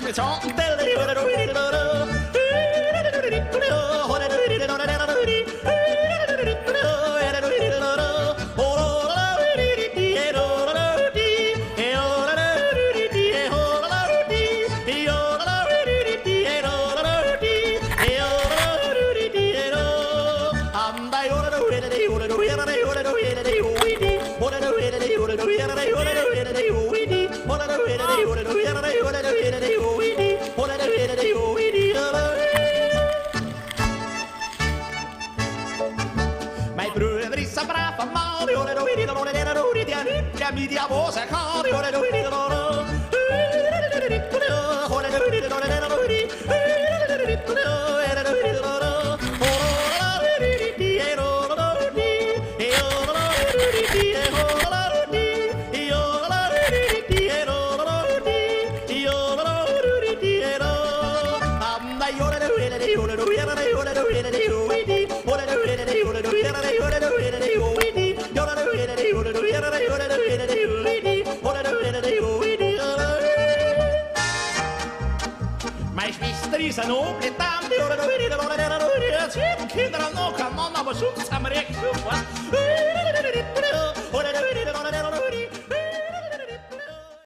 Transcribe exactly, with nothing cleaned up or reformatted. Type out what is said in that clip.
Mijn broer is een brave man, die die aboos en gaat, die Mijn schwester is een oblitaan, die kinderen nog een man op bezoek, samen recht.